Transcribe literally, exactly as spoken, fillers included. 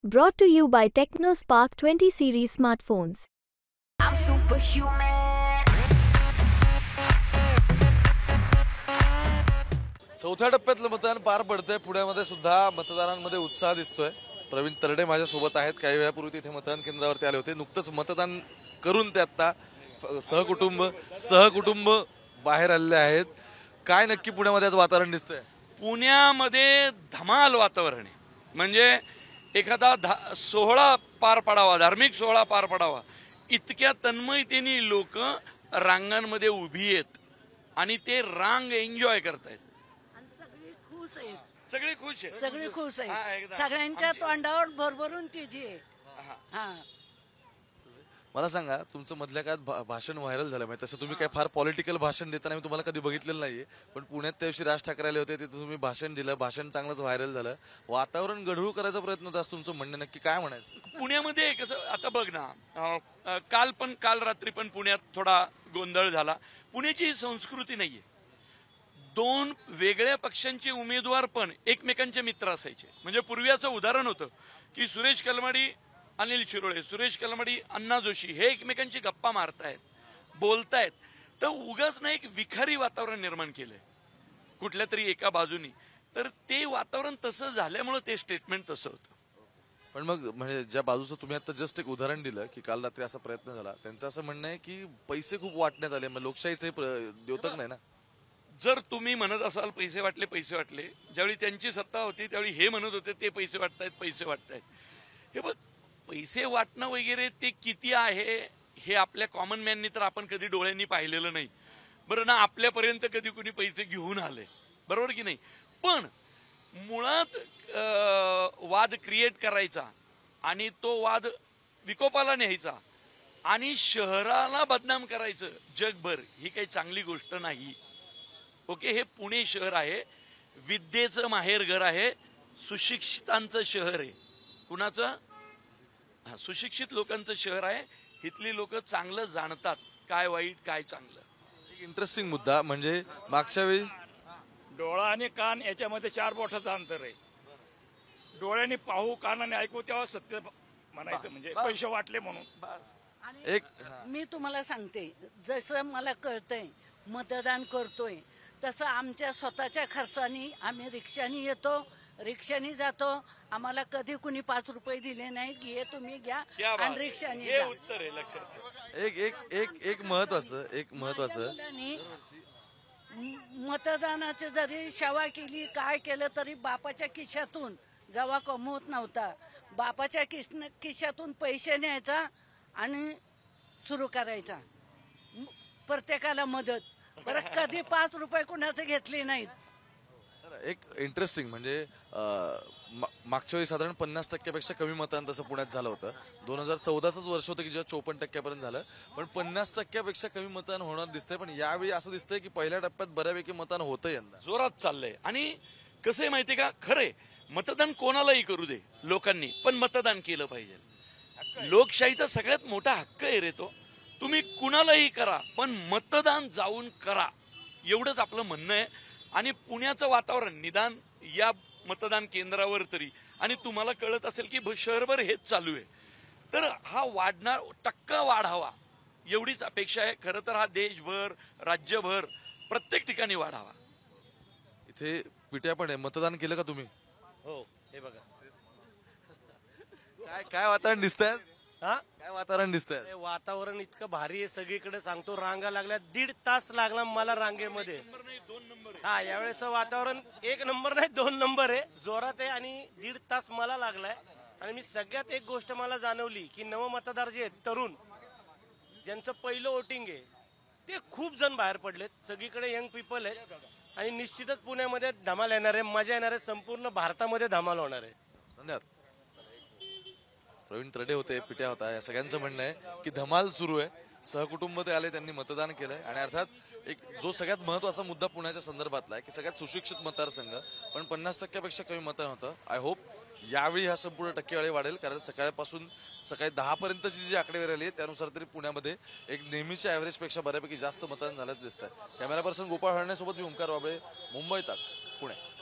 Brought to you by TechnoSpark twenty series smartphones. I'm superhuman. चौथ्या टप्प्यातलं मतदान पार पडतंय. पुण्यामध्ये सुद्धा मतदारांमध्ये उत्साह दिसतोय. प्रवीण तरडे माझ्या सोबत आहेत. काही वेळापूर्वी तिथे मतदान केंद्रावरती आले होते. नुकतंच मतदान करून ते आता सहकुटुंब सहकुटुंब बाहेर आलेले आहेत. काय नक्की पुण्यामध्ये आज वातावरण दिसतंय? पुण्यामध्ये धमाल वातावरण आहे. म्हणजे एखादा सोहळा पार पडावा, धार्मिक सोहळा पार पडावा, इतक्या तन्मयतेने लोक रांगांमध्ये उभी आहेत आणि ते रांग एन्जॉय करतायत. सगळे खुश आहेत सगळे खुश आहेत सगळे खुश हा, आहेत एकदा. सगळ्यांच्या तोंडावर भरभरून तिची आहे. हा मला सांगा, तुमचं मधल्या काळात भा, भाषण व्हायरल झालं. म्हणजे तसं तुम्ही काय फार पॉलिटिकल भाषण देताना मी तुम्हाला कधी बघितलेलं नाहीये, पण पुण्यात त्या दिवशी राज ठाकरे आले होते, तिथे तुम्ही भाषण दिलं. भाषण चांगलंच व्हायरल झालं. वातावरण गढूळ करायचा प्रयत्न होता. तुमचं म्हणणं नक्की काय म्हणायचं? पुण्यामध्ये कसं आता बघ ना, अं, काल पण काल रात्री पण पुण्यात थोडा गोंधळ झाला. पुण्याची ही संस्कृती नाहीये. दोन वेगळ्या पक्षांचे उमेदवार पण एकमेकांचे मित्र असायचे. म्हणजे पूर्वी असं उदाहरण होतं की सुरेश कलमाडी अनिल शिरोळे, सुरेश कलमाडी अण्णा जोशी हे एकमेकांची गप्पा मारतायत, बोलतायत. तर उगाच ना एक विखारी वातावरण निर्माण केलंय कुठल्या तरी एका बाजूनी. तर ते वातावरण तसं झाल्यामुळे ते स्टेटमेंट तसं होतं. पण मग म्हणजे ज्या बाजूचं तुम्ही आता जस्ट एक उदाहरण दिलं की काल रात्री असा प्रयत्न झाला, त्यांचं असं म्हणणं आहे की पैसे खूप वाटण्यात आले. मग लोकशाहीचे द्योतक नाही ना. जर तुम्ही म्हणत असाल पैसे वाटले पैसे वाटले, ज्यावेळी त्यांची सत्ता होती त्यावेळी हे म्हणत होते ते पैसे वाटतायत पैसे वाटतायत. हे बघ, पैसे वाटणं वगैरे ते किती आहे हे आपल्या कॉमन मॅननी तर आपण कधी डोळ्यांनी पाहिलेलं नाही. बरं ना, आपल्यापर्यंत कधी कुणी पैसे घेऊन आले, बरोबर की नाही? पण मुळात वाद क्रिएट करायचा आणि तो वाद विकोपाला न्यायचा आणि शहराला बदनाम करायचं जगभर, ही काही चांगली गोष्ट नाही. ओके, हे पुणे शहर आहे, विद्येचं माहेरघर आहे, सुशिक्षितांचं शहर आहे. कुणाचं? हा, सुशिक्षित लोकांचं शहर आहे. इथली लोक चांगलं जाणतात काय वाईट काय चांगलं. एक इंटरेस्टिंग मुद्दा म्हणजे मागच्या वेळी डोळा आणि कान याच्यामध्ये चार बोटाचं अंतर आहे. डोळ्याने पाहू कानाने ऐकू तेव्हा सत्य म्हणायचं, म्हणजे पैसे वाटले म्हणून. आणि मी तुम्हाला सांगते, जसं मला कळतंय मतदान करतोय तसं आमच्या स्वतःच्या खर्चानी आम्ही रिक्षानी येतो, रिक्षानी जातो. आम्हाला कधी कुणी पाच रुपये दिले नाहीत की हे तुम्ही घ्या आणि रिक्षानी जा. उत्तर आहे लक्षात. एक एक एक एक महत्वाचं एक महत्वाचं मतदानाची जरी सेवा केली काय केलं तरी बापाच्या खिशातून जेव्हा कमवत नव्हता, बापाच्या किस खिशातून पैसे न्यायचा आणि सुरू करायचा प्रत्येकाला मदत. बरं, कधी पाच रुपये कुणाचे घेतले नाहीत. एक इंटरेस्टिंग म्हणजे मागच्या वेळी साधारण पन्नास टक्क्यापेक्षा कमी मतदान तसं पुण्यात झालं होतं. दोन हजार चौदाच वर्ष होतं की जेव्हा चोपन्न टक्क्यापर्यंत झालं, पण पन्नास टक्क्यापेक्षा कमी मतदान होणार दिसतंय. पण यावेळी असं दिसतंय की पहिल्या टप्प्यात बऱ्यापैकी मतदान होतं, यंदा जोरात चाललंय. आणि कसं आहे माहितीये का, खरंय मतदान कोणालाही करू दे लोकांनी, पण मतदान केलं पाहिजे. लोकशाहीचा सगळ्यात मोठा हक्क आहे रे तो. तुम्ही कुणालाही करा पण मतदान जाऊन करा, एवढंच आपलं म्हणणं आहे. आणि पुण्याचं वातावरण निदान या मतदान केंद्रावर तरी, आणि तुम्हाला कळत असेल की शहरभर हेच चालू आहे, तर हा वाढणार टक्का वाढावा एवढीच अपेक्षा आहे. खरं तर हा देशभर राज्यभर प्रत्येक ठिकाणी वाढावा. इथे पिट्या पण आहे. मतदान केलं का तुम्ही? हो, हे बघा काय काय वातावरण दिसतंय? हा, काय वातावरण दिसतंय? वातावरण इतकं भारी आहे. सगळीकडे सांगतो रांगा लागल्या. दीड तास लागला मला रांगेमध्ये. हा, यावेळेस वातावरण एक नंबर नाही दोन नंबर आहे, जोरात आहे. आणि दीड तास मला लागलाय. आणि मी सगळ्यात एक गोष्ट मला जाणवली की नव मतदार जे आहेत, तरुण ज्यांचं पहिलं वोटिंग आहे, ते खूप जण बाहेर पडलेत. सगळीकडे यंग पीपल आहेत आणि निश्चितच पुण्यामध्ये धमाल येणार आहे, मजा येणार आहे. संपूर्ण भारतामध्ये धमाल होणार आहे. धन्यवाद. प्रवीण तरडे होते, पिट्या होता. या सगळ्यांचं म्हणणं आहे की धमाल सुरू आहे. सहकुटुंब ते आले, त्यांनी मतदान केलंय. आणि अर्थात एक जो सगळ्यात महत्वाचा मुद्दा पुण्याच्या संदर्भातला आहे की सगळ्यात सुशिक्षित मतदारसंघ, पण पन्नास टक्क्यापेक्षा कमी मतदान होतं. आय होप यावेळी हा संपूर्ण टक्केवारी वाढेल, कारण सकाळपासून सकाळी दहा पर्यंतची जी आकडेवारी आली आहे त्यानुसार तरी पुण्यामध्ये एक नेहमीच्या ॲव्हरेजपेक्षा बऱ्यापैकी जास्त मतदान झाल्याचं दिसत आहे. कॅमेरा पर्सन गोपाळ हळण्यासोबत मी ओंकार वाबळे, मुंबई तक, पुणे.